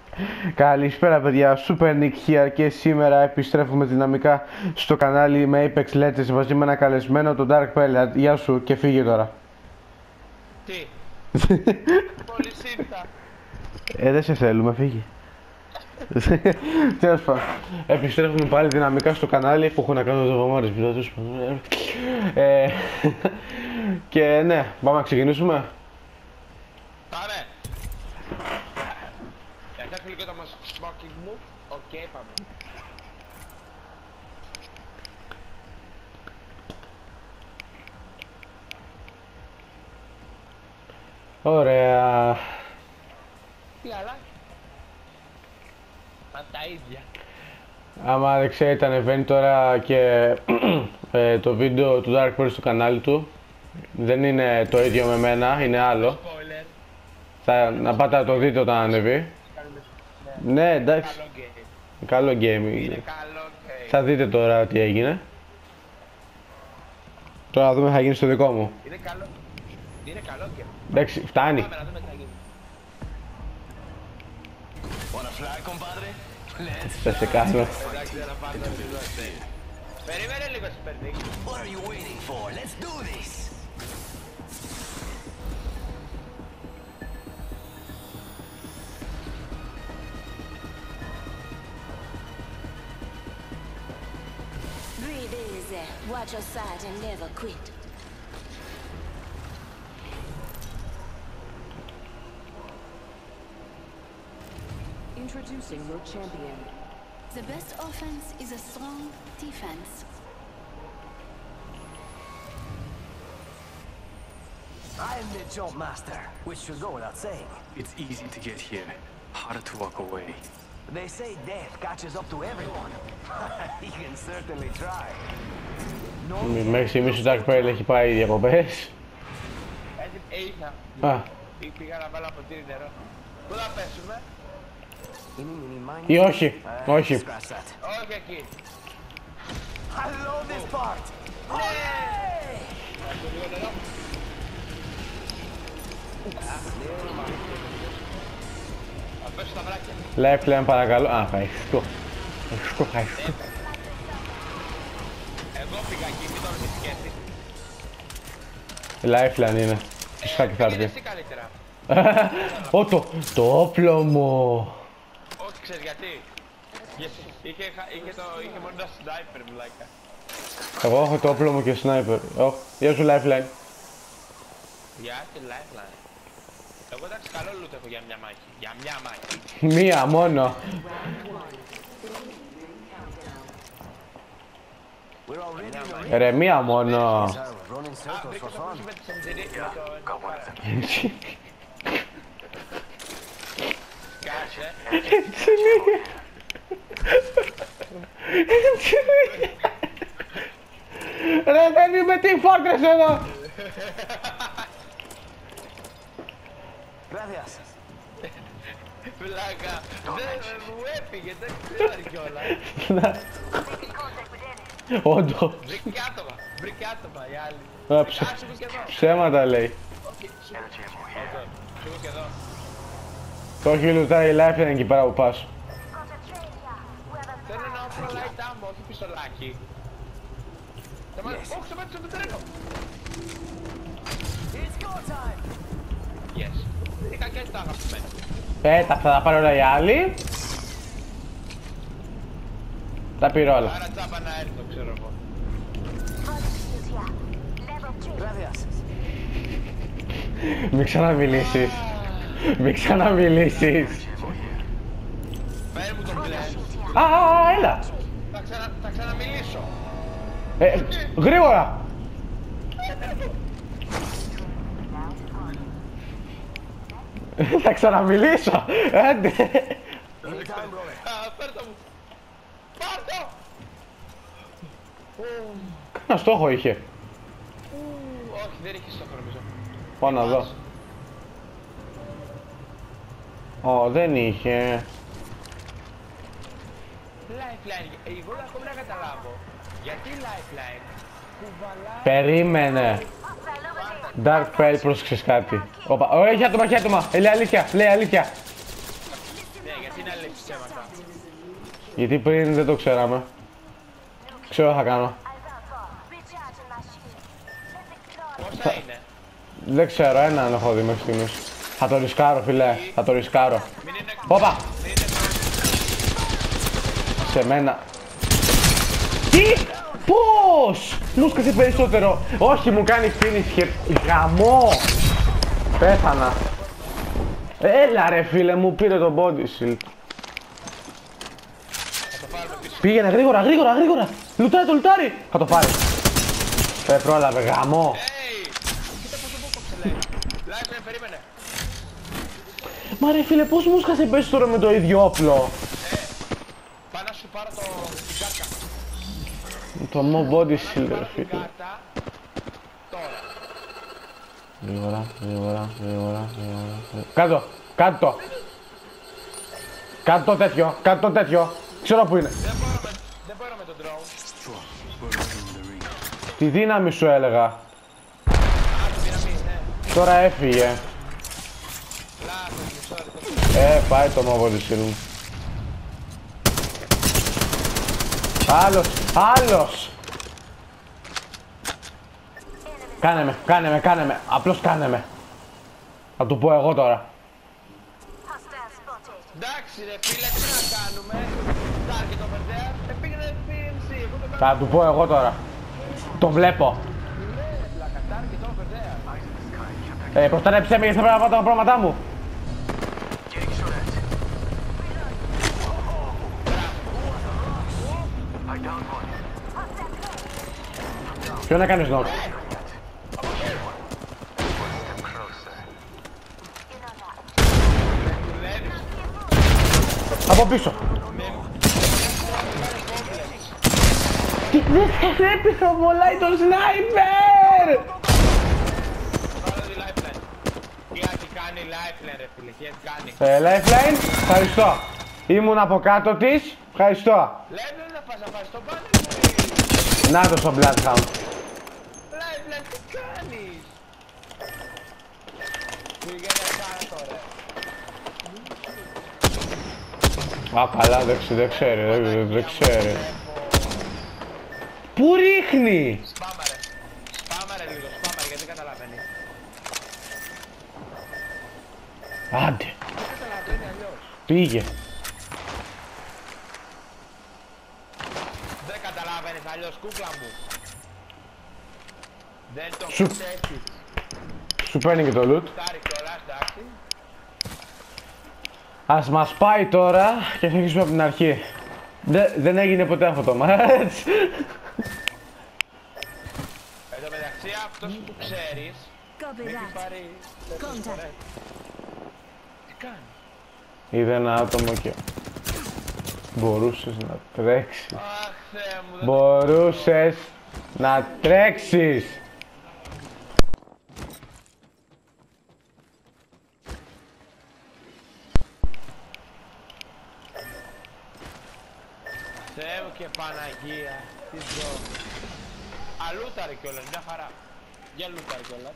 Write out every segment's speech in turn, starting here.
Καλησπέρα παιδιά, Super Nick here και σήμερα επιστρέφουμε δυναμικά στο κανάλι με Apex Legends μαζί με ένα καλεσμένο, τον Dark Pearl. Γεια σου και φύγε τώρα. Τι? Μόλις ήρθα. Δεν σε θέλουμε, φύγε. Τέλος πάντων, επιστρέφουμε πάλι δυναμικά στο κανάλι που έχω να κάνω δευομάρες βίντεο. Και ναι, πάμε να ξεκινήσουμε. Πάμε. Εντάξει, λίγο το μας smoking μου. Οκ, πάμε. Ωραία. Τι άλλα? Μα τα ίδια. Άμα δεν ξέρετε, ανεβαίνει τώρα και το βίντεο του Dark Pearl στο κανάλι του. Δεν είναι το ίδιο με μένα, είναι άλλο. Spoiler. Να πάτε να το δείτε όταν ανεβεί. Ναι, εντάξει. Καλό game. Καλό game. Είναι καλό game. Θα δείτε τώρα τι έγινε. Τώρα να δούμε τι θα γίνει στο δικό μου. Είναι καλό. Είναι καλό game. Εντάξει, φτάνει. Πάμε να δούμε τι θα γίνει. Θα σε κάνω. Εντάξει, δεν θα πάμε. Περίμενε λίγο, Super Nick. What are you waiting for? Let's do this! Breathe easy, watch your side and never quit. Introducing your champion. The best offense is a strong defense. I am the jump master, which should go without saying. It's easy to get here, harder to walk away. They say death catches up to everyone. You can certainly try. Μέχρι στιγμής ο Dark Pearl έχει πάει διακοπές. Είχα. Α, Πήγα να βάλω ποτήρι νερό. Πού θα πέσουμε? ή όχι, όχι. Scratch that. Όχι εκεί. I love this part. Το λίγο νερό. Θα πέσω τα βράκια. Lifeline παρακαλώ. Α, ευχαριστώ. Ευχαριστώ. Εγώ πήγα εκεί, μην το σκέφτης. Lifeline είναι. Φυσικά και θα Πήγαινε έρθει. εσύ καλύτερα. Ω, το όπλο μου. Όχι, ξέρεις γιατί? Γιατί είχε μόνο ένα sniper, μουλάκα. Εγώ έχω το όπλο μου και sniper. Γεια σου Lifeline. Για τη lifeline. Εγώ εντάξει καλό loot έχω για μια μάχη. Για μια μάχη. Μία μόνο. We're already Ρε, μία μόνο. running circles Βρήκα for το fun. πούσι με τις ενζερίες. Κάτσε. Ρε, δεν είμαι τι φόρτρες εδώ. Gracias. Βλάκα. Δεν μου έφυγε, δεν ξέρω κιόλας. Όντως. Βρήκε άτομα οι άλλοι. Άσε μου και εδώ. Ψέματα λέει. Όχι, σου και εδώ. Το όχι λουτάει η Lifeline εκεί πέρα που πας. Θέλω ένα όπλο light ammo, όχι πιστολάκι. Όχι, σταμάτησε το τρένο. It's go time. Yes. Είχα και τα αγαπημένα. Θα τα πάρει όλα οι άλλοι. Τα πήρε όλα. Άρα τσάπα να έρθω, ξέρω εγώ. Gracias. Μην ξαναμιλήσεις. Μην ξαναμιλήσεις. Φέρε μου τον μπλε. Α, έλα. Θα ξαναμιλήσω. Γρήγορα. Θα ξαναμιλήσω. Άντε. Anytime, brother. Πάρ' το μου. Πάρ' το. Κάνα στόχο είχε. Όχι, δεν είχε στόχο νομίζω. Πάω να δω. Δεν είχε. Lifeline. Εγώ ακόμη να καταλάβω. Γιατί lifeline κουβαλάει. Περίμενε. Dark Pearl, πρόσεξες κάτι. Έχει άτομα, έχει άτομα. Λέει αλήθεια, λέει αλήθεια. Ναι, γιατί να λες ψέματα. Γιατί πριν δεν το ξέραμε. Ξέρω τι θα κάνω. Πόσα είναι? Δεν ξέρω, έναν έχω δει μέχρι στιγμής. Θα το ρισκάρω, φίλε. Θα το ρισκάρω. Μην είναι... Όπα! Μην είναι... Σε μένα. Τι! Πώς! Λούσκασε περισσότερο. Όχι, μου κάνει finish. Γαμό! Πέθανα. Έλα ρε φίλε, μου πήρε το body shield. Πήγαινε γρήγορα, γρήγορα, γρήγορα. Λουτάρει το λουτάρι. Θα το πάρει. Πρόλαβε, γαμό. Κοίτα πόσο μου κόψε λέει. Lifeline, περίμενε. Μα ρε φίλε, πώς μου σκάσε περισσότερο με το ίδιο όπλο. Πάω να σου πάρω την κάρτα. Το mo body shield ρε Την φίλε. κάρτα. Τώρα. Γρήγορα, γρήγορα, γρήγορα, γρήγορα. Κάτω, κάτω. Κάτω τέτοιο, κάτω τέτοιο. Ξέρω που είναι. Δεν μπορώ με τον drone. We're running the ring. Τη δύναμη σου έλεγα. Α, το πειραμή, ναι. Τώρα έφυγε. Λάθος, sorry. Πάει το mo body shield. Άλλος, άλλος. Κάνε με, κάνε με, κάνε με. Απλώς κάνε με. Θα του πω εγώ τώρα. Εντάξει ρε φίλε, τι να κάνουμε. Target over there. Πήγαινε PMC, εγώ το κάνω. Θα του πω εγώ τώρα. Το βλέπω. Πλάκα, target over there. Προστατέψέ με γιατί θα πρέπει να πάω τα πράγματα μου. Ποιον έκανες knock? Από πίσω. Τι δεν έπεισα βολάει το σνάιπερ! Πάρω τη lifeline. Τι έχει κάνει lifeline ρε φίλε, τι έχει κάνει. Lifeline, ευχαριστώ. Ήμουν από κάτω της, ευχαριστώ. Lifeline να πας να πάρεις το banner. Να το στο Bloodhound. Lifeline, τι κάνεις. Πήγαινε κάτω ρε. Α, καλά, δεν ξέρει, δεν ξέρει. Πού ρίχνει! Σπάμαρε. Σπάμαρε λίγο, σπάμαρε γιατί δεν καταλαβαίνει. Άντε, Δεν καταλαβαίνει αλλιώς. πήγε. Δεν καταλαβαίνεις αλλιώς κούκλα μου. Δεν το Σου- προσέχεις. Σου παίρνει και το loot. Στάρι κιόλας, εντάξει. Ας μας πάει τώρα και θα αρχίσουμε από την αρχή. Δεν έγινε ποτέ αυτό το match. Εν τω μεταξύ αυτός που ξέρεις Copy με έχει that. πάρει τέσσερις Contact. φορές. Τι κάνει. Είδε ένα άτομο και μπορούσες να τρέξεις. Αχ Θεέ μου, δεν Μπορούσες να τρέξεις. Θεέ μου και Παναγία. Τι ζω. Αλούταρε κιόλας, μια χαρά. Για λούταρε κιόλας.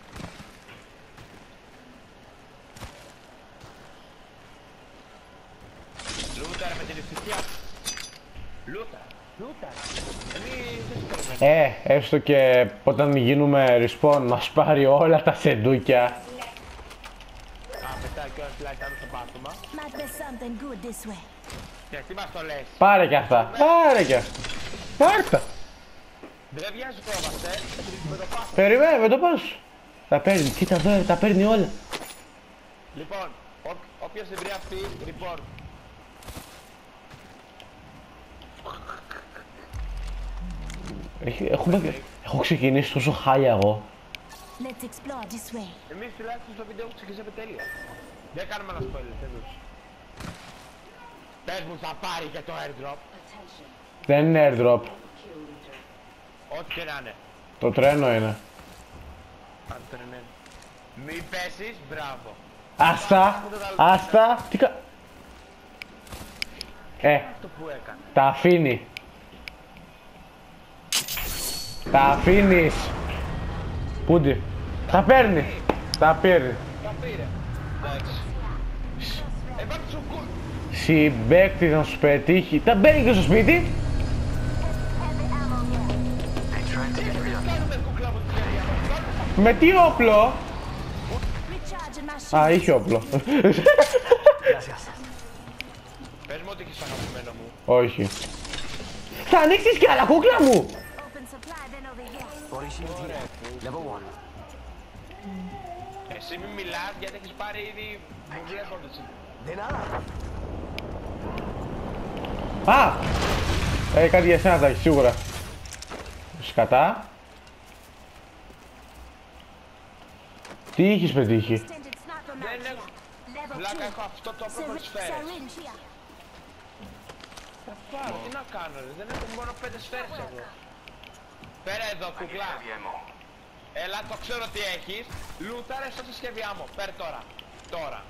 Λούταρε με την ευτυχία. Λούταρε. Λούταρε. Εμείς δεν σηκώνουμε. Έστω και όταν γίνουμε respawn μας πάρει όλα τα σεντούκια. Α, πετάει κιόλας φυλάκι πάνω στο πάτωμα. Might be something good this way. Και τι μας το λες. Πάρε κι αυτά, πάρε κι αυτά. Πάρτα. Δεν βιάζει το βαστέ. Με το πάθο. Περιμένε, με το πάνω σου. Τα παίρνει, κοίτα εδώ, τα παίρνει όλα. Λοιπόν, όποιος δεν βρει αυτή, report. Έχω ξεκινήσει τόσο χάλια εγώ. Let's explore this way. Εμείς τουλάχιστον στο βίντεο ξεκινήσαμε τέλεια. Δεν κάνουμε ένα spoiler, τέλος. Πες μου θα πάρει και το airdrop. Δεν είναι airdrop. Ό,τι και να είναι. Το τρένο είναι. Αν τρενέν. Μη πέσεις, μπράβο. Άστα, άστα. Τι κα... Αυτό που έκανε. Τα αφήνει. Τα αφήνεις. Πούντι. Τα παίρνει. Τα παίρνει. Τα πήρε. Εντάξει. Πάρ' σου Συμπαίκτης να σου πετύχει. Τα μπαίνει και στο σπίτι. Με τι όπλο? Recharging my Α, shield. είχε όπλο. Gracias. Πες μου ότι έχεις αγαπημένο μου. Όχι. Θα ανοίξεις κι άλλα, κούκλα μου! Open supply then over here. Body shield here. Level 1. Εσύ μη μιλάς γιατί έχεις πάρει ήδη μουβλές όντως. De nada. Α! Κάτι για εσένα θα έχει σίγουρα. Σκατά. Τι είχες πετύχει? Extended sniper Δεν mag έχω. here. Level Βλάκα 2. έχω αυτό το όπλο με τις σφαίρες. Syringe here. Θα πάρω, τι να κάνω ρε, δεν έχω μόνο 5 σφαίρες εδώ. Πέρα εδώ κουκλά. Έλα το ξέρω τι έχεις. Λούταρε στο συσκευή άμμο. Πέρα τώρα. Τώρα.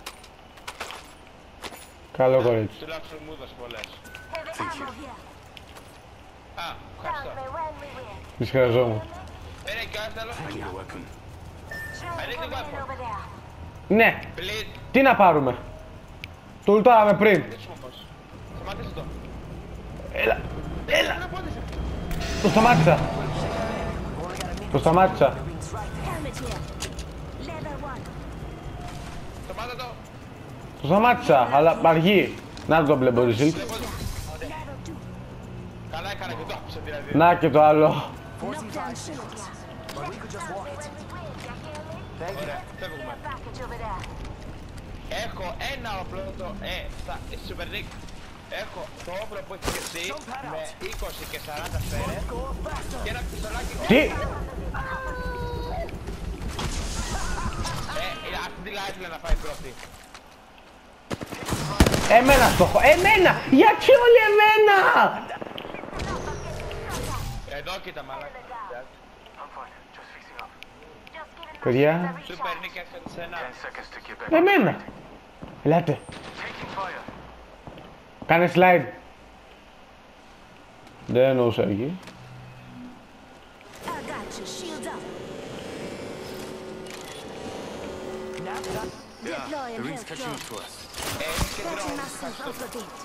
Καλό κορίτσι. Τουλάχιστον μου έδωσε πολλές. Heavy ammo here. Α, ευχαριστώ. when we win. Τις χρειαζόμουν. Πέρα και άλλο θέλω. I need a weapon. I need a weapon. Over there. Ναι, Please. τι να πάρουμε? Το λουτάραμε πριν. Σταματήσου όμως. Σταματήσου το. Έλα, έλα. Να πόντισε. Το σταμάτησα. Το σταμάτησα. Helmet here. Level 1. Σταμάτα το. Το σταμάτησα, αλλά αργεί. Να το μπλε body shield. Καλά έκανα και το άφησα δηλαδή. Να και το άλλο. 45 seconds. But we could just walk it. Thank you. Ωραία, φεύγουμε. Έχω ένα όπλο, Super Nick. Έχω το όπλο που έχεις και εσύ με 20 και 40 σφαίρες και ένα πιστολάκι. Τι? Αυτή τη lifeline να πάει πρώτη. Εμένα στόχο. Εμένα! Γιατί όλοι εμένα! Εδώ κοίτα μαλάκα. Παιδιά, Super Nick έρχεται σε ένα. εμένα! Ελάτε. Κάνε slide. Δεν εννοούσα εκεί. I got you. Shield up. Yeah, Deploying the ring's health catching drone. up to us. Patching myself off a bit.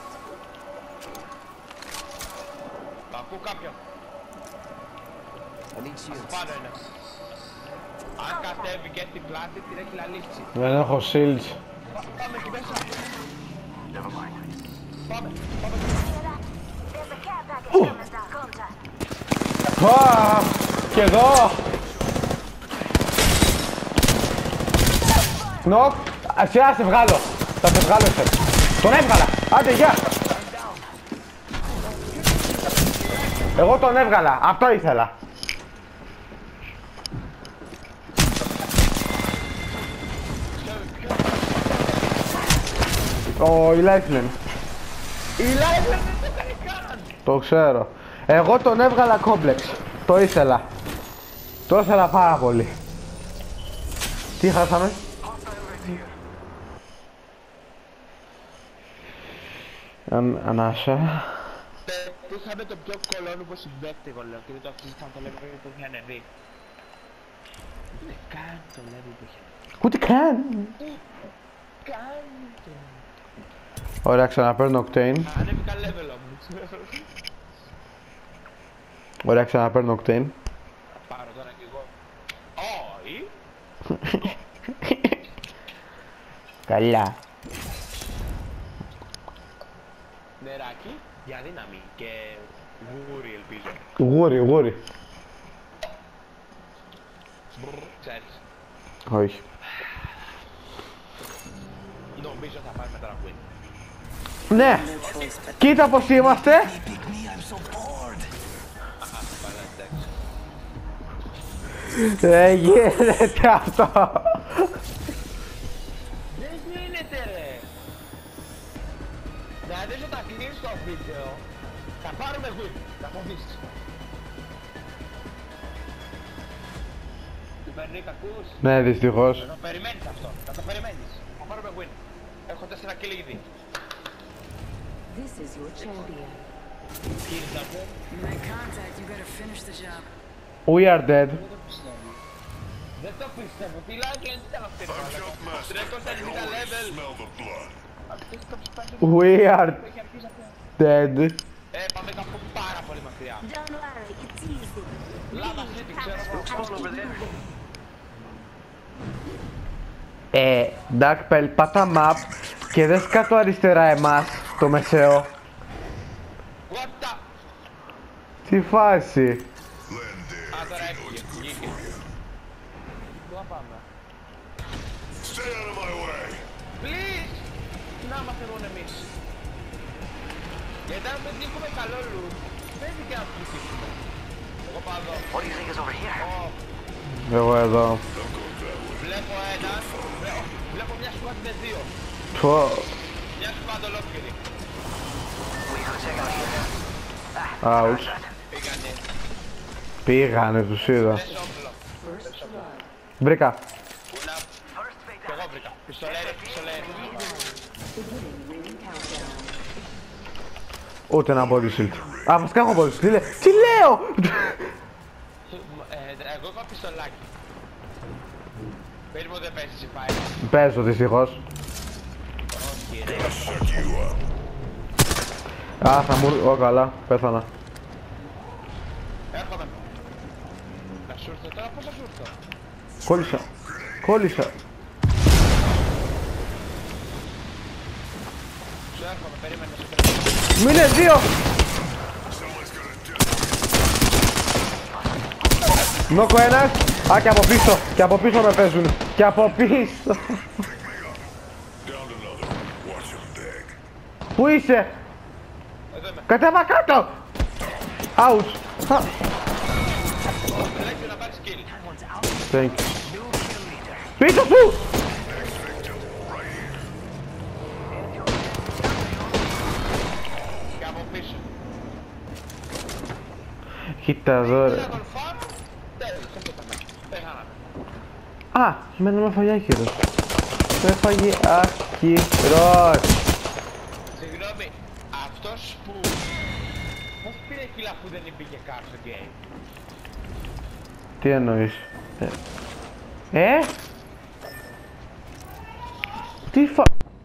Ακούω κάποιον. I need shields. Πάνω είναι. Αν κατέβει και την πλάτη την έχει λαλίξει. Δεν έχω shields. Πάμε εκεί μέσα. Never mind. Πάμε. There's a care package coming down. Contact. Α, και εδώ. Νοκ. Αξιά, σε βγάλω. Θα σε βγάλω εσέ. Τον έβγαλα. Άντε, γεια. Εγώ τον έβγαλα. Αυτό ήθελα. Η Lifeline. Η lifeline δεν το κάνει καν. Το ξέρω. Εγώ τον έβγαλα κόμπλεξ. Το ήθελα. Το ήθελα πάρα πολύ. Τι χάσαμε? Ανάσα. Που είχαμε το πιο κολόνου που συμπέκτη εγώ λέω και δεν το αφήσαν το level που είχε ανεβεί. Δεν καν το level που είχε ανεβεί. Ούτε καν. Καν το. Ωραία, ξαναπαίρνω Octane. Ανέβηκα level όμως. Ωραία, ξαναπαίρνω Octane. Πάρω τώρα κι εγώ. Όχι. Καλά. Νεράκι για δύναμη και γούρι ελπίζω. Γούρι. Ξέρεις. Όχι. Νομίζω θα πάρουμε τώρα win. Ναι. Κοίτα πως είμαστε. Pick me, I'm so bored. Πάλα εντάξει. Δεν γίνεται αυτό. Δεν γίνεται ρε. Δηλαδή όταν κλείνεις το βίντεο θα πάρουμε win. Θα το δεις. Του παίρνει κακούς. Ναι, δυστυχώς. Θα το περιμένεις αυτό. Θα το περιμένεις. Θα πάρουμε win. Έχω 4 kill ήδη. This is your champion. Ήρθατε. My contact, you better finish the job. We are dead. Δεν το πιστεύω. Τι lifeline ήταν αυτή ρε μαλάκα. 390 level. Smell the blood. We are dead. Πάμε κάπου πάρα πολύ μακριά. Don't worry, it's easy. Lava City, ξέρω εγώ. Darkpel, πάτα map και δες κάτω αριστερά εμάς, το μεσαίο. What the... Τι φάση. Α, τώρα έφυγε, βγήκε. Πού θα πάμε? Please! Να είμαστε μόνο εμείς. Γιατί αν δεν έχουμε καλό loot, δεν είναι και να ψηφίσουμε. Εγώ πάω εδώ. What do you think is over here? Εγώ εδώ. Βλέπω έναν, βλέπω μια squad με δύο. Πω. Μια squad ολόκληρη. We gotta check out here. Ouch. Πήγανε. Πήγανε, τους είδα. Θες όπλο. Βρήκα. Πού να... Κι εγώ βρήκα. Πιστολέρι, πιστολέρι. Ούτε ένα body shield. Α, βασικά έχω body shield. Τι λέω! Εγώ έχω πιστολάκι. Περίμενε δεν παίζεις εσύ πάει. Παίζω δυστυχώς. Όχι ρε. Α, θα μου... Ω, καλά. Πέθανα. Έρχομαι. Να σου έρθω τώρα, πώς θα σου έρθω? Κόλλησα. Κόλλησα. Σου έρχομαι, περίμενε, σου έρχομαι. Μου είναι δύο! Νόκο ένας. Α, και από πίσω. Και από πίσω με παίζουν. Και από πίσω. Πού είσαι? Εδώ είμαι. Κατέβα κάτω! Ouch! Λέξε να πάρεις kill. Thank you. Πίσω σου! Και από πίσω. Κοίτα εδώ ρε. Ένα τον φαν. Τέλος, αυτό θα μένει. Πέθαναμε. Α, εμένα με έφαγε άχυρος. Με έφαγε άχυρος. Συγγνώμη, αυτός που... Πώς πήρε κιλά που δεν υπήρχε καν στο game? Τι εννοείς? Τι φα...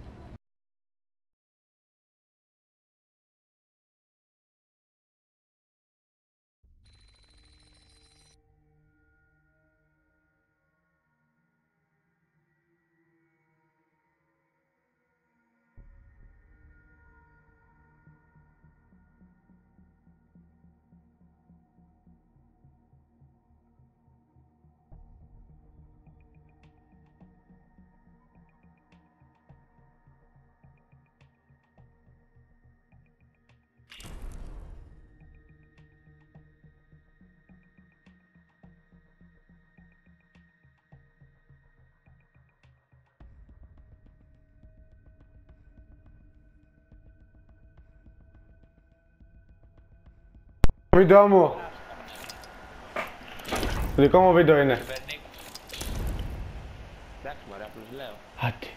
Βίντεο μου. Δικό μου βίντεο είναι. Εντάξει μωρέ, απλώς λέω. Άντε.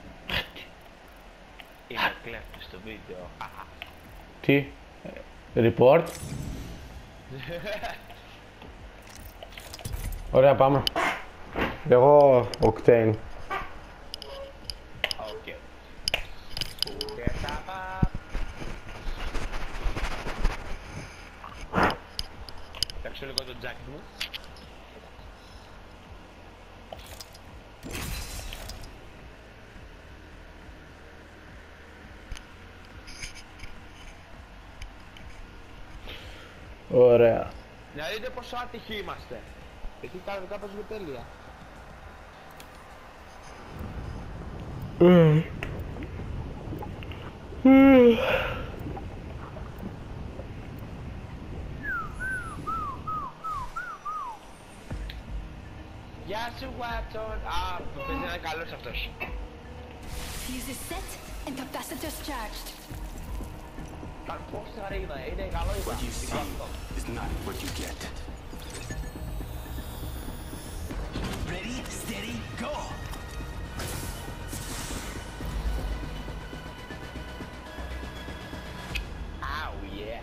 Είμαι κλέφτης στο βίντεο. Τι? Report. Ωραία, πάμε. Εγώ Octane. Οκ. Και θα πάω. Παίξω λίγο το τζάκι μου. Ωραία. Να δείτε πόσο άτυχοι είμαστε. Εκεί κανονικά παίζουμε τέλεια. Γεια σου Watson. Α, παίζει να είναι καλός αυτός. Fuse is set and capacitors charged. Πώς είναι καλό είπα. What you see is not what you get. Ready, steady, go! Oh yeah.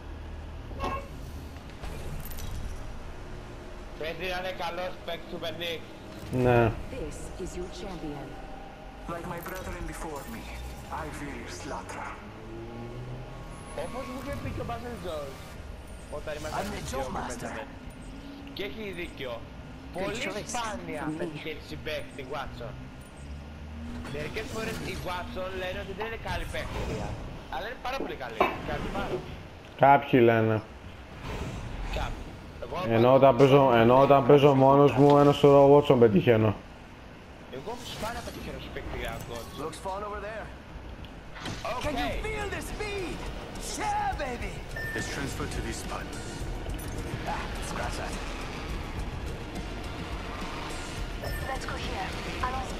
Παίζει να είναι καλός παίκτης του Πενίκ. Ναι. This is your champion. Like my brethren before me, I fear your slaughter. Όπως μου είχε πει και ο Μπάζελ Τζορτζ όταν I'm ήμασταν the δύο Joe και Master. πέταμε. Και έχει δίκιο. Πολύ choice. σπάνια πετυχαίνει συμπαίκτη Watson. Μερικές φορές οι Watson λένε ότι δεν είναι καλή παίκτρια. Αλλά είναι πάρα πολύ καλή. Κάτι πάνω. Κάποιοι λένε. Κάποιοι. Εγώ Ενώ όταν παίζω μόνος μου, ένα σωρό Watson πετυχαίνω. Εγώ σπάνια πετυχαίνω συμπαίκτη για κότς. Looks fun over there. Οκ. Can you feel the speed? Yeah, baby. Let's transfer to this spot. Ah, scratch that. Let's go here. Allons-y.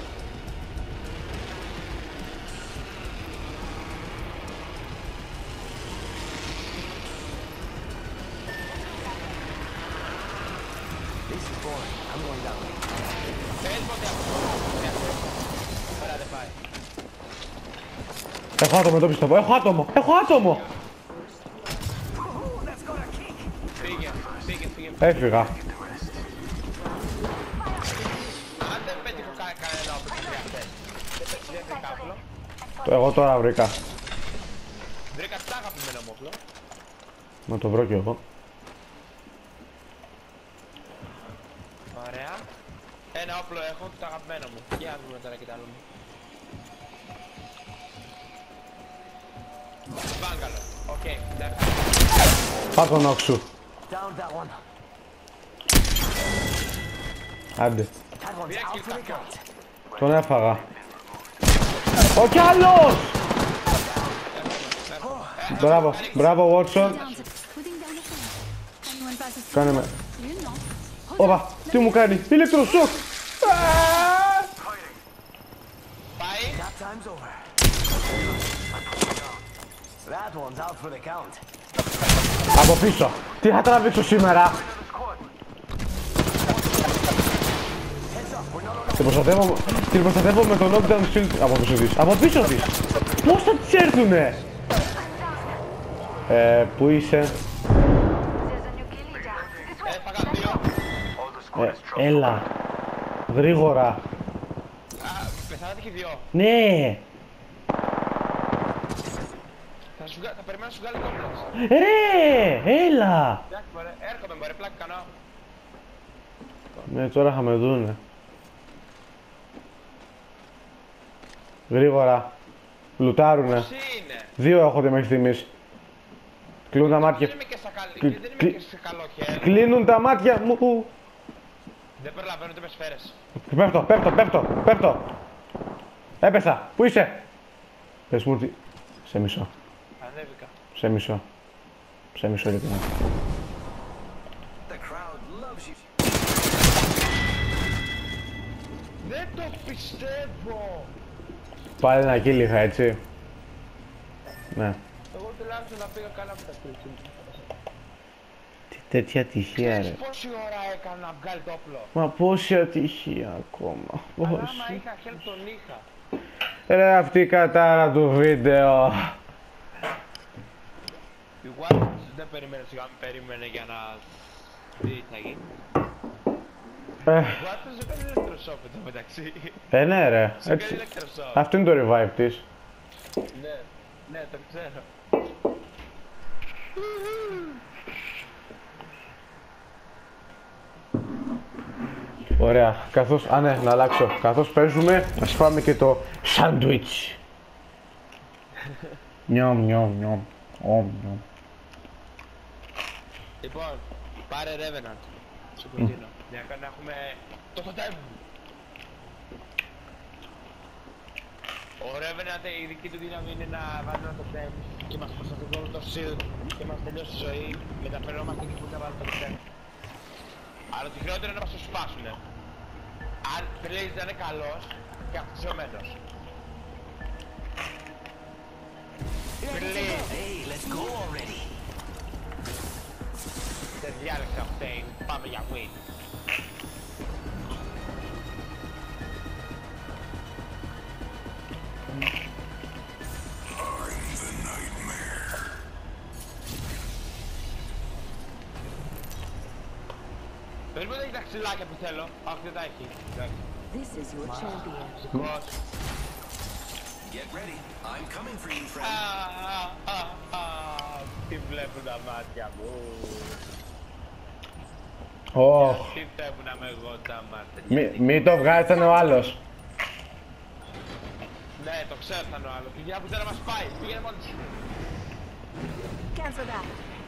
This is boring. I'm going down. Πες ποτέ αυτό. Ωραία, δεν πάει. Έχω άτομο, το πιστεύω. Έχω άτομο. That's got a kick. Φύγε. Έφυγα. Αν δεν πέτυχω κανένα όπλο στις αυτές. Δεν βρήκα όπλο. Εγώ τώρα βρήκα. Βρήκα τα αγαπημένο μου όπλο. Να το βρω κι εγώ. Ωραία. Ένα όπλο έχω, το αγαπημένο μου. Για να δούμε τώρα και τα άλλο μου. Μπάγκαλο. Οκ, εντάξει. Πάρ' τον όξου. Down that one. Άντε. That one's Πήρα out kill for the κάποιο. count. Τον έφαγα. Ο κι άλλος! Μπράβο, Watson. Putting down the phone. Anyone passes through? Κάνε με. You know. Όπα, τι μου κάνει, ηλεκτροσόκ! Πάει. That time's over. That one's out for the count. Από πίσω. Τι θα τραβήξω σήμερα. Την προστατεύω με το knockdown shield από πίσω της. Από πίσω της. Πώς θα τις έρθουνε. Πού είσαι. There's a new kill leader. Έφαγα δύο. Έλα. Γρήγορα. Α, πεθάνατε και δυο. Ναι. Θα περιμένω να σου βγάλει κόμπλεξ. Ρε, έλα. Εντάξει μωρέ, έρχομαι μωρέ, πλάκα κάνω. Ναι, τώρα θα με δούνε. Γρήγορα. Λουτάρουνε. Πώς είναι. Δύο έχονται μέχρι στιγμής. Κλείνουν τα μάτια. Δεν είμαι και σε καλό χέρι. Κλείνουν τα μάτια μου. Δεν προλαβαίνω ούτε με σφαίρες. Πέφτω. Έπεσα. Πού είσαι. Πες μου τι. Σε μισό. Ανέβηκα. Σε μισό λοιπόν. The crowd loves you. Δεν το πιστεύω. Πάλι ένα kill είχα, έτσι. Ναι. Εγώ τουλάχιστον να πήγα καλά από τα κλείσια. Τι τέτοια ατυχία ρε. Ξέρεις πόση ώρα έκανα να βγάλει το όπλο. Μα πόση ατυχία ακόμα. Αλλά άμα Πόση. είχα χέλ τον είχα. Ρε αυτή η κατάρα του βίντεο. Η Watson δεν περίμενε σιγά, περίμενε για να δει τι θα γίνει. Η Watson σου κάνει ηλεκτροσόκ εδώ μεταξύ. Ναι ρε. Σου κάνει Έτσι. ηλεκτροσόκ. Αυτό είναι το revive της. Ναι, το ξέρω. Ωραία. Καθώς, ναι, να αλλάξω. Καθώς παίζουμε, ας φάμε και το σάντουιτς. Νιόμ. Λοιπόν, πάρε Revenant. Σου προτείνω. Για να έχουμε το totem. Ο Revenant η δική του δύναμη είναι να βάζει ένα totem και μας προστατεύει όλο το shield και μας τελειώσει η ζωή. Μεταφερόμαστε και που θα βάλει το totem. Αλλά το χειρότερο είναι να μας το σπάσουνε. Αν θέλεις να είναι καλός και αυτοσιωμένος. Hey, let's go already. Δεν διάλεξα αυτήν. Πάμε για win. Πες μου δεν έχει τα ξυλάκια που θέλω. Όχι δεν τα έχει. Εντάξει. This is your champion. Σηκώς. Get ready. I'm coming for you, friend. Τι βλέπουν τα μάτια μου. Τι βλέπουν εγώ τα μάτια. Μη το βγάζει, ήταν ο άλλος. Ναι, το ξέρω θα είναι ο άλλος. Πήγαινε που θέλει να μας πάει. Πήγαινε μόνοι σου. Cancel that.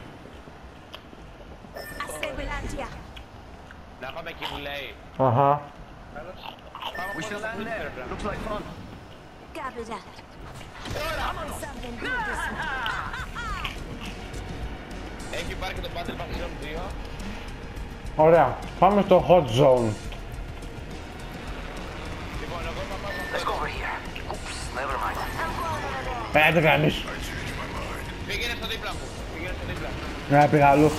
Assemblantia. Να πάμε εκεί που λέει. Αχα. Καλώς. We should land there. Looks like fun. Copy that. Something good this Έχει πάρει και το Battle Pass 2. Ωραία. Πάμε στο hot zone. Λοιπόν, εγώ θα πάω Let's go over here. Oops, never mind. Δεν κάνεις. Πήγαινε στο δίπλα μου. Πήγαινε στο δίπλα. Ναι, πήγα αλλού.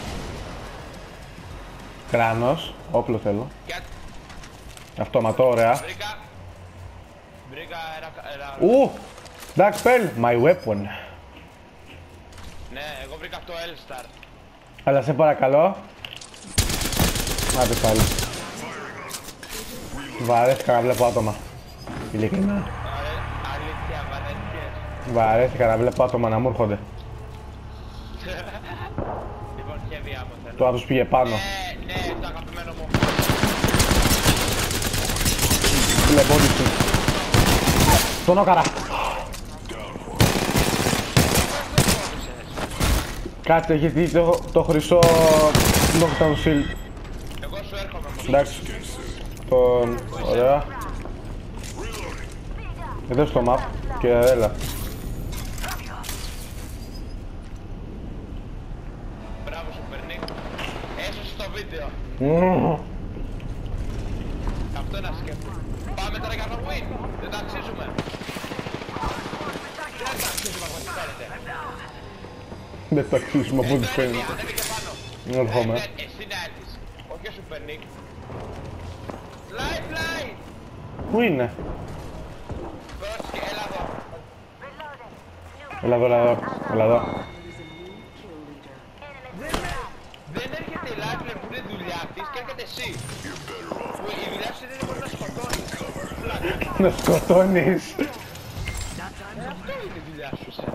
Κράνος. Όπλο θέλω. Αυτόματο, ωραία. Βρήκα ένα... Ου! Dark Pearl, my weapon. Ναι, εγώ βρήκα αυτό L-Star. Αλλά σε παρακαλώ. Άντε πάλι. Βαρέθηκα να βλέπω άτομα. Ειλικρινά. Αλήθεια, βαρέθηκες. Βαρέθηκα να βλέπω άτομα να μου έρχονται. Λοιπόν, heavy ammo θέλω. Το άτος πήγε πάνω. Ναι, το αγαπημένο μου. Τηλεπόδηση. Τον όκαρα. Κάτσε, έχει δει το χρυσό knockdown shield. Εγώ σου έρχομαι. Εντάξει. Τον... ωραία. Εδώ στο map και έλα. Μπράβο σου, Περνίκ. Έσωσε το βίντεο. Αυτό είναι σκέφτο. Πάμε τώρα για το win. Δεν τα αξίζουμε. Δεν τα αξίζουμε από ό,τι φαίνεται. Δεν το αξίζουμε από ό,τι φαίνεται. Ανέβηκε πάνω. Έρχομαι. Εσύ να έρθεις. Όχι ο Super Nick. Fly. Πού είναι? Πρόσεχε, έλα εδώ. Έλα εδώ, έλα εδώ. Δεν έρχεται η Lifeline που είναι δουλειά της και έρχεται εσύ. Που η δουλειά σου δεν μπορεί να σκοτώνεις. Να σκοτώνεις. Αυτό είναι η δουλειά σου σένα.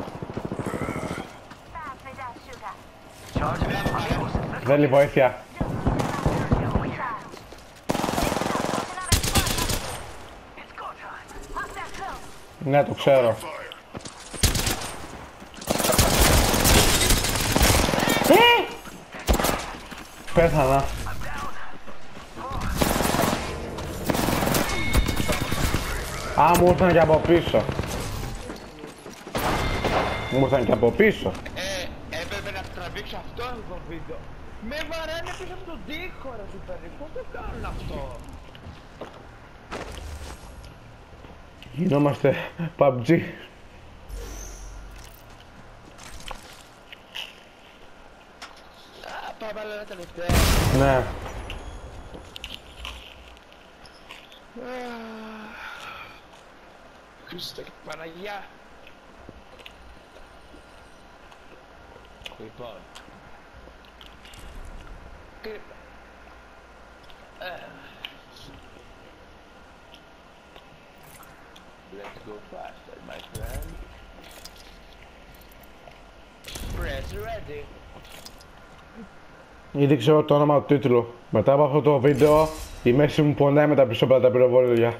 Θέλει βοήθεια. Ναι, το ξέρω. Πέθανα. Α, μου ήρθαν και από πίσω. Μου ήρθαν και από πίσω. Έπρεπε να τραβήξω αυτό το βίντεο. Με βαράνε πίσω από τον τοίχο ρε Super Nick. Πώς το κάνουν αυτό? Γινόμαστε PUBG. Πάμε άλλα τελευταία. Ναι. Χριστέ και Παναγιά. Λοιπόν. Let's go faster, my friend. Press ready. Ήδη ξέρω το όνομα του τίτλου. Μετά από αυτό το βίντεο, η μέση μου πονάει με τα περισσότερα τα πυροβόλια.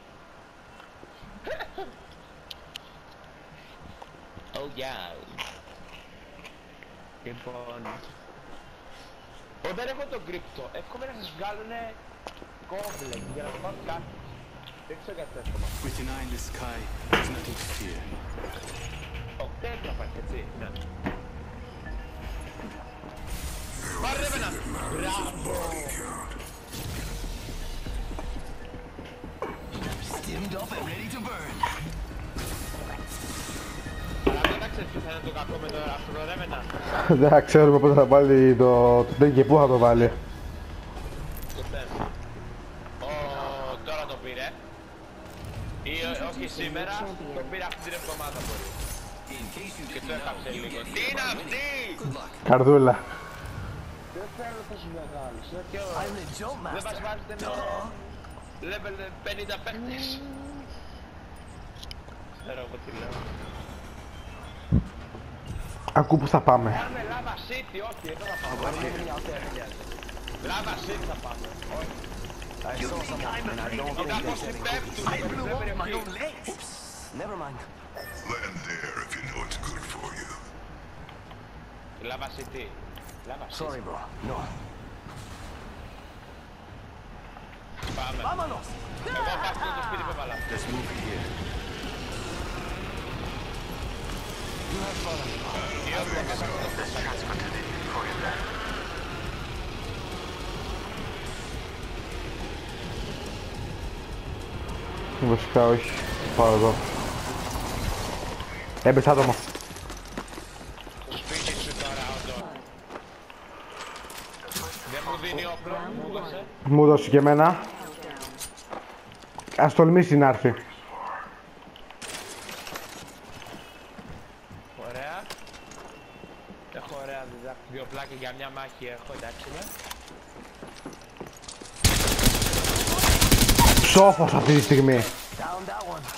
Oh yeah. Λοιπόν. Όταν έχω το κρύπτο, εύχομαι να σας βγάλουνε κόμπλεκ για να το πάρουν κάτι. Δεν ξέρω γιατί εύχομαι. With an eye in the sky, there's nothing to fear. Ο τέτραπας, έτσι, ναι. Πάρε ρε πένα! Μπράβο! Stimmed up and ready to burn. Αλλά δεν τα ξέρεις ποιο θα είναι το κακό με το αυτό το ρέμενα. Δεν ξέρουμε πότε θα βάλει το τέν και πού θα το βάλει. Το θέμα. Τώρα το πήρε. Ή όχι σήμερα, το πήρε αυτή την εβδομάδα μπορεί. Και το έκαψε λίγο. Τι είναι αυτή! Καρδούλα. Δεν θέλω τόσο μεγάλους. I'm the jump Δεν μας master. βάζετε με level 50 παίκτες. ξέρω από τι λέω. Ακού που θα πάμε. Πάμε Lava City, όχι, εδώ θα πάμε. Lava City θα πάμε. Όχι. I saw someone and I don't think Κοίτα πως there's any συμπέφτουν, I στην blew up my περιοχή. own legs. Oops. Never mind. Land there if you know it's good for you. Lava City. Lava City. Sorry, bro. No. Πάμε. Vámonos. Εγώ πάω στο σπίτι που έβαλα. Let's move here. You have fun. Βασικά όχι. Πάω εδώ. Έμπαιξε άτομο. Στο σπίτι σου τώρα, όντω. Δεν μου δίνει όπλο, μου δώσε. Μου δώσει και εμένα. Ας τολμήσει να έρθει. Ωραία. Έχω ωραία δύο πλάκια για μια μάχη, έχω εντάξει με. Ψόφος αυτή τη στιγμή. Down that one.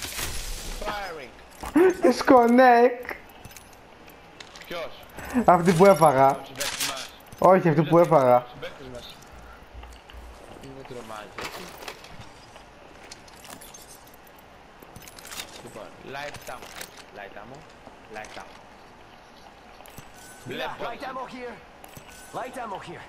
Firing. Disconnect. Ποιος? Αυτή που έφαγα. Ο συμπαίκτης μας. Όχι, αυτή που έφαγα. Ο συμπαίκτης μας. Δεν τρομάζει, έτσι. Λοιπόν, light ammo. Light ammo. Light ammo. Μπλε Light poison. ammo here. Light ammo here.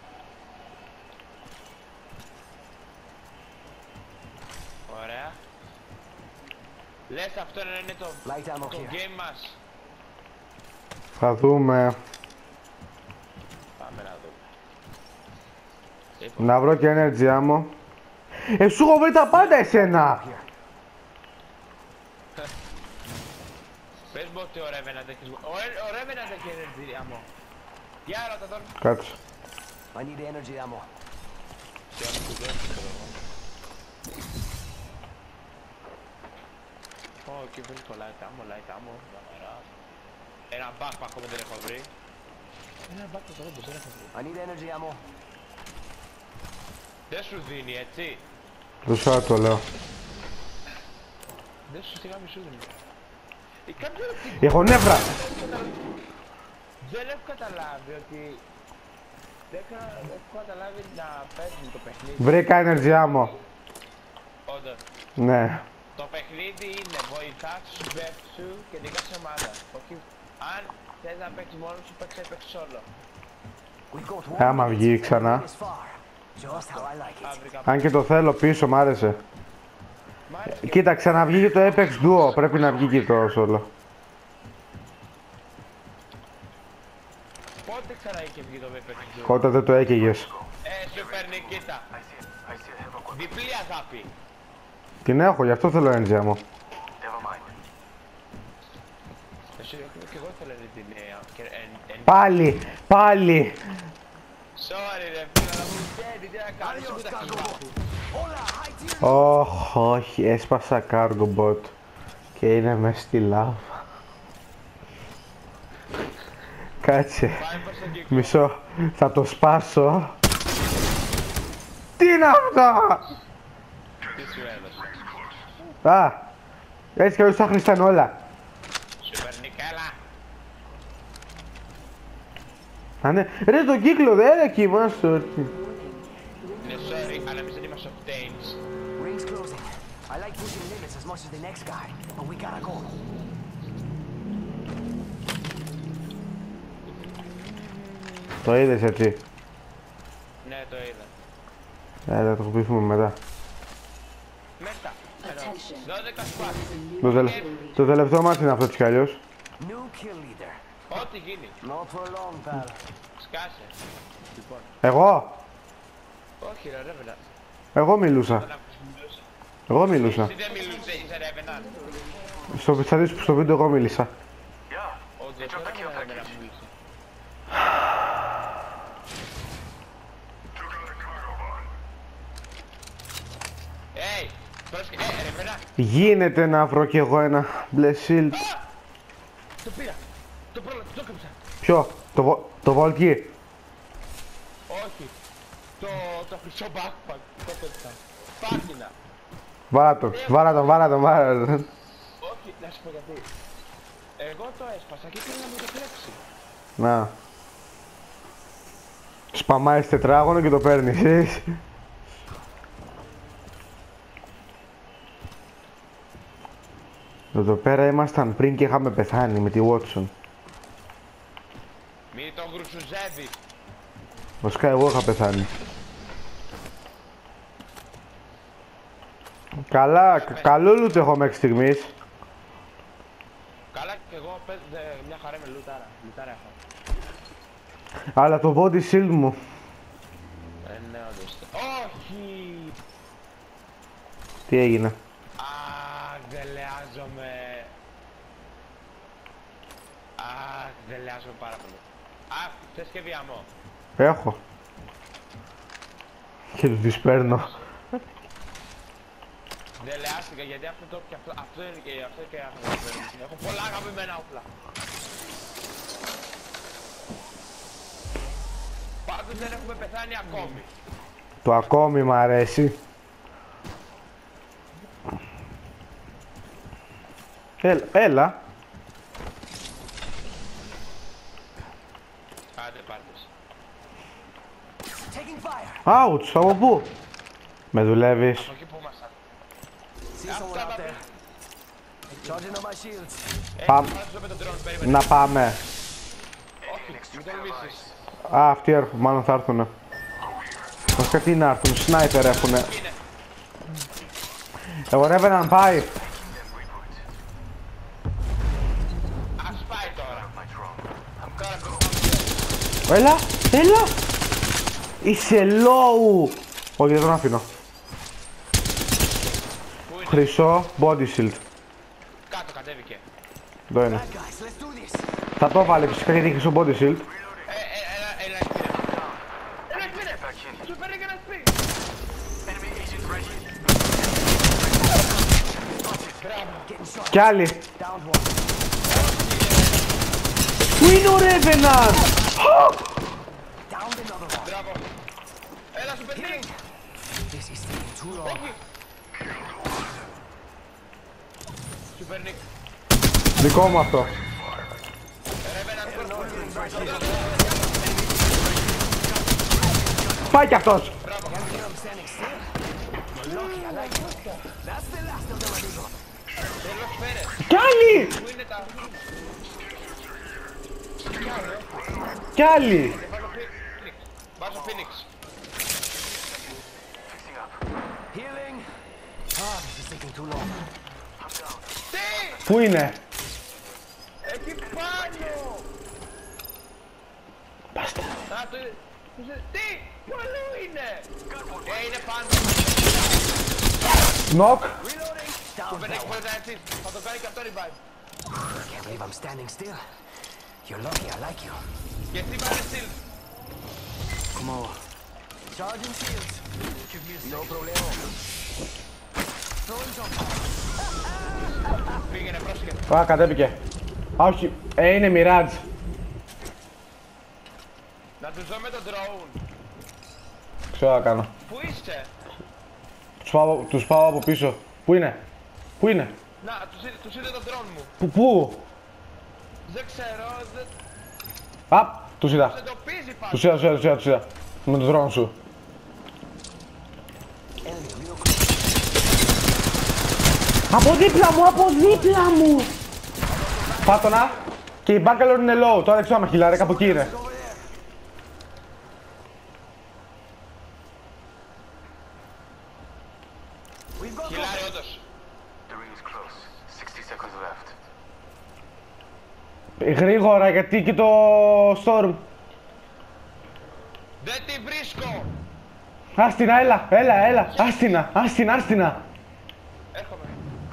Ωραία. Λες αυτό να είναι το Light ammo here. game μας. Θα δούμε. Πάμε να δούμε. Να βρω και energy ammo. Σου έχω βρει τα πάντα εσένα. Πες μου ότι ο Revenant έχεις... Ο Revenant έχει energy ammo. Για ρώτα τον. Κάτσε. I need energy ammo. Σε όλο που δώσεις το εγώ. Ω, εκεί βρίσκω light ammo. Καμερά. Ένα backpack ακόμα δεν έχω βρει. Ένα backpack ακόμα δεν έχω βρει. I need energy ammo. Δεν σου δίνει, έτσι. Δώσα το λέω. Δεν σου σιγά μη σου δίνει. Κάποιο Έχω νεύρα. δεν έχω καταλάβει ότι... Δεν έχω καταλάβει να παίζουν το παιχνίδι. Βρήκα energy ammo. Όντως. Ναι. Το παιχνίδι είναι βοηθάς σου, παίξεις σου και νικάς ομάδα. Όχι, αν θες να παίξεις μόνος σου, παίξεις solo. We've got one Άμα βγει ξανά. this far. Just how I like it. Αύρικα. Αν και το θέλω πίσω, μ' άρεσε. Μ' άρεσε και Κοίτα, ξαναβγεί και το Apex Duo. Πρέπει να βγει και το solo. πότε ξανά είχε βγει το Apex Duo. Όταν δεν το έκαιγες. Σου παίρνει, κοίτα. Διπλή αγάπη. Την έχω, γι' αυτό θέλω energy ammo. Εσύ, και εγώ θέλω την νέα. Πάλι. Sorry ρε φίλε, αλλά μου βγαίνει, τι να κάνεις, μου τα χιλιάδου. Όχι, έσπασα cargo bot και είναι μες στη λάβα. Κάτσε, Πάει προς τον κύκλο. μισό, θα το σπάσω. Τι είναι αυτό! Τι σου έδωσε. Α, έτσι κι αλλιώς τα χρήσταν όλα. Σου παίρνει καλά. Α, ναι, ρε τον κύκλο δεν κοιμάσαι. Ναι, sorry, αλλά εμείς δεν είμαστε obtains. Ring's closing. I like pushing limits as much as the next guy, but we gotta go. Το είδες έτσι. Ναι, το είδα. Θα το κουμπίσουμε μετά. Μετά. 12 σπάτ. Το τελευταίο μάτι είναι αυτό έτσι κι αλλιώς. New kill leader. Ό,τι γίνει. Not for long, pal. Σκάσε. Λοιπόν. Εγώ, Όχι ρε, Revenant. εγώ μιλούσα. Δεν άκουσες που μιλούσε. Εγώ μιλούσα. Εσύ δεν μιλούσε, είσαι Revenant. Στο βίντεο εγώ μίλησα. Όντως, τώρα με Revenant μου μιλούσε. Hey, πρόσεχε, Revenant. Γίνεται να βρω κι εγώ ένα μπλε shield. Το πήρα. Το πρόλαβα, το έκαψα. Ποιο, το Volky. Όχι. Το χρυσό backpack. Το έκαψα. Πάτινα. Βάλα τον. Όχι, Όχι, να σου πω γιατί. Εγώ το έσπασα και ήθελα να μου το κλέψει. Να. Σπαμάει τετράγωνο και το παίρνεις, Εδώ πέρα ήμασταν πριν και είχαμε πεθάνει με τη Watson. Μη τον γρουσουζεύεις. Βασικά εγώ είχα πεθάνει. Καλά, καλό loot έχω μέχρι στιγμής. Καλά και εγώ μια χαρά με λουτάρα. Λουτάρα έχω. Αλλά το body shield μου. Ναι, όντως. Όχι! Τι έγινε? Αχ, δελεάζομαι. Αχ, δελεάζομαι πάρα πολύ. Αχ, θες και διαμό. Έχω. Και του τις παίρνω. Δελεάστηκα γιατί αυτό είναι και αυτό και αυτό. Έχω πολλά αγαπημένα όπλα. Πάντως δεν έχουμε πεθάνει ακόμη. Το ακόμη μ' αρέσει. Έλα. Άντε πάρτες. Taking fire. Ouch, από πού? Με δουλεύεις? Από εκεί που ήμασταν. See someone Αυτά out τα there. Charging on my shields. Πάμε. Βάζω με τον drone, περίμενε. Να πάμε. Όχι, μην τολμήσεις. Α, αυτοί έρχονται, μάλλον θα έρθουνε. Βασικά τι να έρθουν, σνάιπερ έχουνε. Είναι. Εγώ Revenant πάει. Ας πάει τώρα. Τώρα Έλα. Είσαι low. Όχι, δεν τον αφήνω. Πού είναι? Χρυσό body shield. Κάτω κατέβηκε. Εδώ είναι. Guys, let's do this. Θα το βάλε φυσικά γιατί έχει χρυσό body shield. Έλα εκπήρε. Σου παίρνει και ένα σπίτι. Κι άλλοι. Downed one. Πού είναι ο Revenant? Downed another one. Μπράβο. Έλα σου παίρνει. This is taking too long. Σου παίρνει. Δικό μου αυτό. Πάει κι αυτός. Τέλος φέρε. Κι άλλοι. Πού είναι τα... Κι άλλοι. Βάζω Phoenix. Healing. Ah, this is taking too long. Τι! Πού είναι? Εκεί πάνω! Μπάστα. Α, το... Τι! Πού αλλού είναι! Είναι πάνω! Νοκ. Down Δεν έχει μπορεί να έρθεις. Θα το κάνει και αυτό revive. Can't believe I'm standing still. You're lucky, I like you. Και εσύ βάλε shield. Come on. Charging shields. No problemo. Throwing some. Πήγαινε πρόσχε. Α, κατέβηκε. Α, όχι. Είναι Mirage. Να τους δω με τον drone. Ξέρω να κάνω. Πού είστε? Τους πάω από πίσω. Πού είναι? Να, τους είδε τον drone μου. Πού? Δεν ξέρω, δεν... Α, τους είδα. Σε εντοπίζει πάνω. Τους είδα. Με το drone σου. Από δίπλα μου! Πάτωνα. Και η Bangalore είναι low. Τώρα δεν ξέρω άμα χιλάρεκα από εκεί είναι. Χιλάρι όντως. Γρήγορα γιατί και το storm. Δεν τη βρίσκω. Άστινα, έλα. Άστινα. Έρχομαι.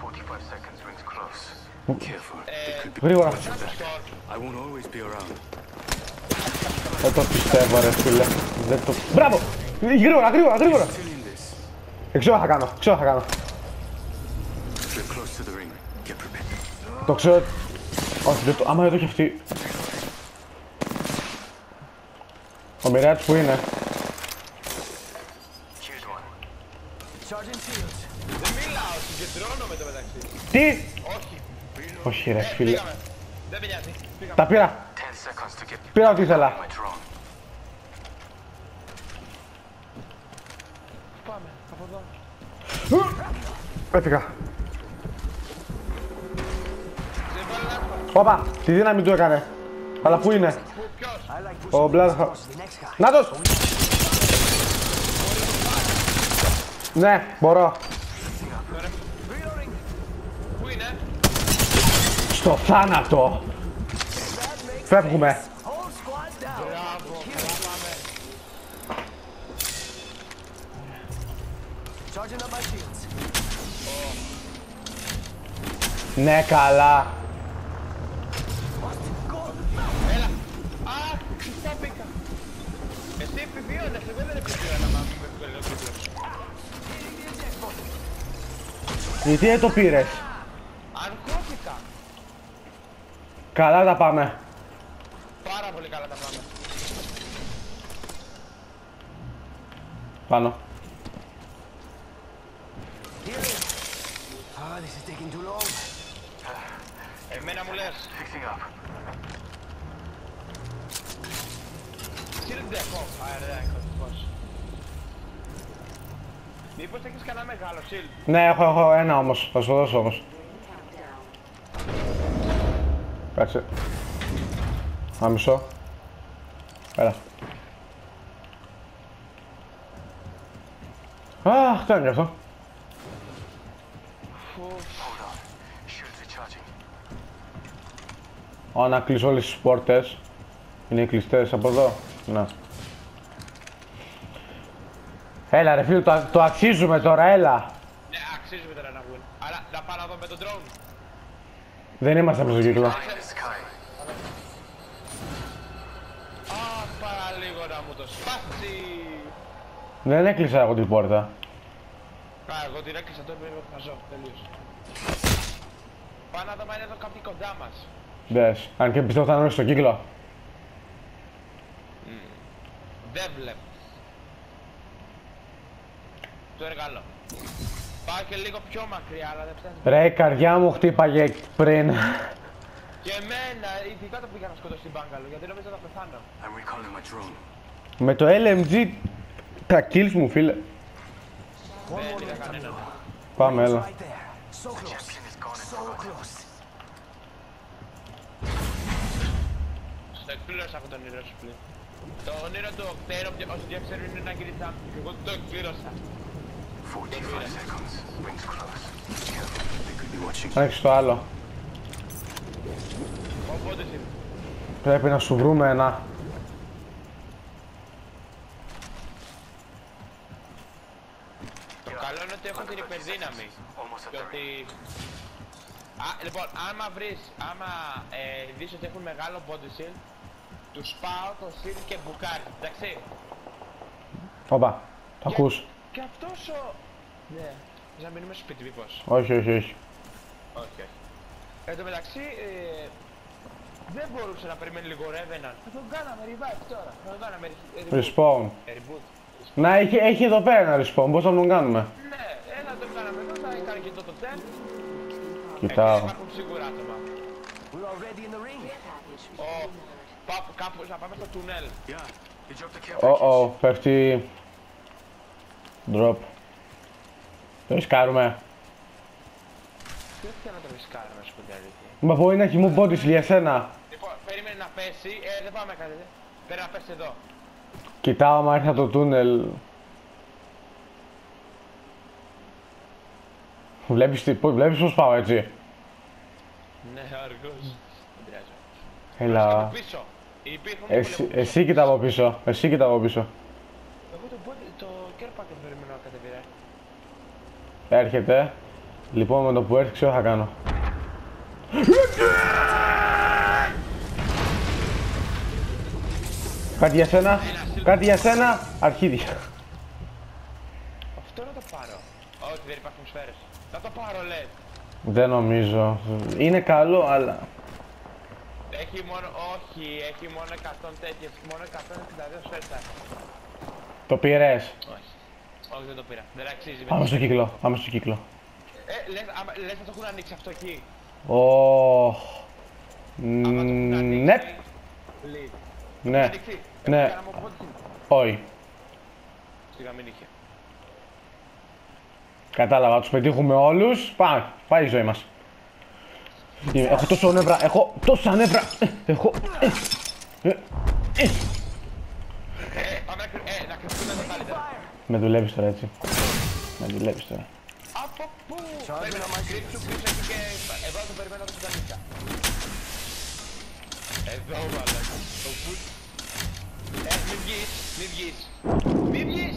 Careful. They could be. Γρήγορα. I won't always be around. Δεν το πιστεύω ρε φίλε. Μπράβο! Γρήγορα. Still in this. Ξέρω θα κάνω. We're close to the ring. Get prepared. Το ξέρω. Όχι, δεν το... Άμα δεν το έχει αυτή. Ο Mirage που είναι? Charging shields. Δεν μιλάω, συγκεντρώνω με το μεταξύ. Τι! Όχι. Όχι ρε φίλε. Πήγαμε. Δεν πειράζει. Πήγαμε. Τα πήρα. 10 seconds to get Πήρα ό,τι ήθελα. my drone. Πάμε. Από εδώ. Έφυγα. Δεν βάλει λάθος. Όπα, τη δύναμη του έκανε. Αλλά πού είναι? Πού, ποιος? I like pushing Ο Μπλάζ. the next guy. Νάτος! Ναι, μπορώ. Πού είναι? Στο θάνατο. Φεύγουμε. Whole squad down. Μπράβο. Πάμε. Charging up my shields. Ναι, καλά. Έλα. Α, πιστά μπήκα. Εσύ επιβίωνες, εγώ δεν επιβίωνα να με επιβίωνες. Γιατί δεν το πήρες? Αγχώθηκα. Καλά τα πάμε. Πάρα πολύ καλά τα πάμε. Πάνω. Ah, this is taking too long. Εμένα μου λες. Fixing up. Shield έχω. Άρα, έχω πώς. Μήπως έχεις κανένα μεγάλο shield? Ναι, έχω ένα όμως. Θα σου το δώσω όμως. Κάτσε. Ένα μισό. Έλα. Αχ, τι είναι αυτό? Hold on. Shields are charging. Να κλείσω όλες τις πόρτες. Είναι κλειστές από εδώ. Να. Έλα ρε φίλε, το αξίζουμε τώρα, έλα. Ναι, αξίζουμε τώρα να βγουν. Αλλά να πάω να δω με τον drone. Δεν είμαστε από το κύκλο. In the sky. Α, παραλίγο να μου το σπάσει. Δεν έκλεισα εγώ την πόρτα. Α, εγώ την έκλεισα τώρα πρέπει να χαζώ. Τελείωσε. Πάω να δω αν είναι εδώ κάποιοι κοντά μας. Δες, αν και πιστεύω θα είναι όλοι στο κύκλο. Δεν βλέπω. Το εργαλό. Πάω και λίγο πιο μακριά, αλλά δεν φτάνει. Ρε, η καρδιά μου χτύπαγε πριν. Και εμένα, ειδικά το πήγα να σκοτώσω την μπάγκαλο, γιατί νόμιζα να πεθάνω. I'm recalling my drone. Με το LMG τα kills μου, φίλε. Δεν είδα κανέναν. Πάμε, έλα. Right there. So close. Is gone and So forgotten. close. Στο εκπλήρωσα από τον όνειρο σου πλήν. Το όνειρο του Οκτέρο, όσοι δεν ξέρουν είναι να γίνει τσάμπι. Και εγώ το εκπλήρωσα. 45 seconds. Rings close. Careful. They could be watching. Άνοιξε το άλλο. Οπότε εσύ. Πρέπει να σου βρούμε ένα. Το καλό είναι ότι έχω την υπερδύναμη. Almost at Και the ότι... Λοιπόν, άμα δεις ότι έχουν μεγάλο body shield, τους πάω το shield και μπουκάρι, εντάξει. Όπα, το ακούς? Και αυτός ο... Ναι, θες να μείνουμε στο σπίτι μήπως? Όχι, όχι, όχι. Όχι, όχι. Εν τω μεταξύ, δεν μπορούσε να περιμένει λίγο Revenant. Θα τον κάναμε revive τώρα. Θα τον κάναμε Respawn. reboot. Να, έχει εδώ πέρα ένα respawn, πώς θα τον κάνουμε? Ναι, θα τον κάναμε εδώ, θα έκανε και το τέμ. Κοιτάω. Υπάρχουν σίγουρα άτομα. We're already in the ring. Κάπου να πάμε στο τουνέλ. Yeah. You dropped the care Oh, πέφτει. Drop. Το ρισκάρουμε. Δεν θέλω να το ρισκάρουμε, να σου πω την αλήθεια. Μα μπορεί να έχει μου body shield για σένα. Λοιπόν, περίμενε να πέσει. Δεν πάμε κάτι. Πρέπει να πέσει εδώ. Κοιτάω άμα έρθει από το τούνελ. Βλέπεις πως πάω έτσι? Ναι, αργός. Δεν πειράζει. Έλα. Από πίσω. Εσύ κοίτα από πίσω. Εσύ κοίτα από πίσω. Εγώ το care packet περιμένω να κατεβεί, ρε. Έρχεται. Λοιπόν, με το που έρθει ξέρω θα κάνω. Κάτι για σένα. Κάτι για σένα. Αρχίδια. Αυτό να το πάρω. Όχι, δεν υπάρχουν σφαίρες. Να το πάρω, λες. Δεν νομίζω. Είναι καλό, αλλά... Έχει μόνο, όχι, έχει μόνο 100 τέτοιες, μόνο 162 σφαίρες. Το πήρες. Όχι. Όχι, δεν το πήρα. Δεν αξίζει. Πάμε στο κύκλο. Πάμε στο κύκλο. Λες να το έχουν ανοίξει αυτό εκεί. Ναι. Ναι. Ναι. Όχι. Σιγά μην είχε. Κατάλαβα, τους πετύχουμε όλους. Πάμε, πάει η ζωή μας. Έχω τόσο νεύρα, έχω τόσα νεύρα. Έχω... Πάμε να κρυφτούμε εδώ καλύτερα. Με δουλεύεις τώρα έτσι. Με δουλεύεις τώρα. Από πού! Περίμενα, κρύψου πίσω εκεί και εδώ το περιμένω το κουτανίκα. Εδώ μαλάκα. Το πού... Μην βγεις, μην βγεις. Μην βγεις!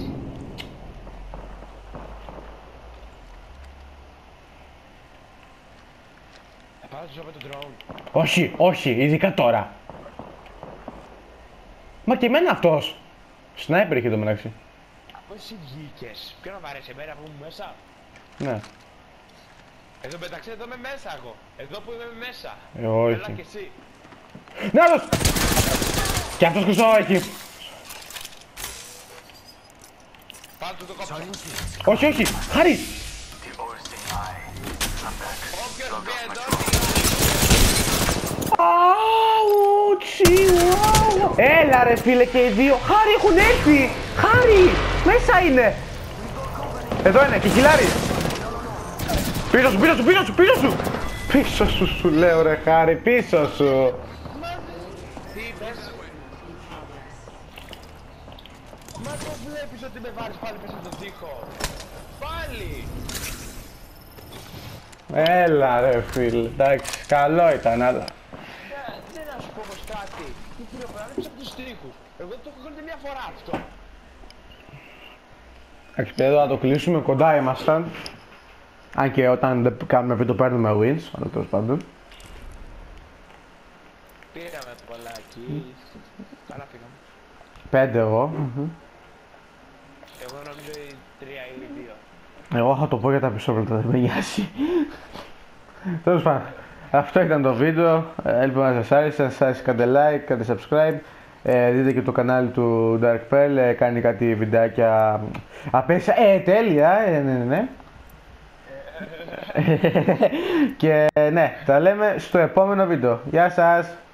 Πάω να με τον drone. Όχι, όχι, ειδικά τώρα. Μα και εμένα αυτός. Σνάιπερ είχε το μεταξύ. Από εσύ βγήκες. Ποιο να μ' αρέσει εμένα που είμαι μέσα. Ναι. Εδώ μεταξύ εδώ είμαι μέσα εγώ. Εδώ που είμαι μέσα. Όχι. Έλα και εσύ. Ναι, άλλος! Και αυτός κουστό εκεί. Πάνω του το κόψω. Όχι, όχι, Χάρη! Όποιος βγει εδώ. Αουτσι, έλα ρε φίλε και οι δύο. Χάρη έχουν έρθει. Χάρη, μέσα είναι. Εδώ είναι και χιλάρι. Πίσω σου, πίσω σου, πίσω σου, πίσω σου. Πίσω σου σου λέω ρε Χάρη, πίσω σου. Τι είπες? Μα το βλέπεις ότι με βάζεις πάλι μέσα στον τοίχο. Πάλι. Έλα ρε φίλε, εντάξει, καλό ήταν, αλλά... Δεν να σου πω όμως κάτι. Τι πληροπράλεψε από τους τοίχους. Εγώ το έχω κάνει μια φορά αυτό. Εντάξει, εδώ να το κλείσουμε, κοντά ήμασταν. Αν και όταν δεν κάνουμε βίντεο παίρνουμε wins, αλλά τέλος πάντων. Πήραμε το παλάκι. Καλά φύγαμε. 5 εγώ. Εγώ νομίζω οι 3 ή οι 2. Εγώ θα το πω για τα πισόπλατα, δεν με νοιάζει. Τέλος πάντων, αυτό ήταν το βίντεο. Ελπίζω να σας άρεσε. Αν σας άρεσε κάντε like, κάντε subscribe. Δείτε και το κανάλι του Dark Pearl, κάνει κάτι βιντεάκια απέσια. Τέλεια, ναι. Και ναι, τα λέμε στο επόμενο βίντεο. Γεια σας!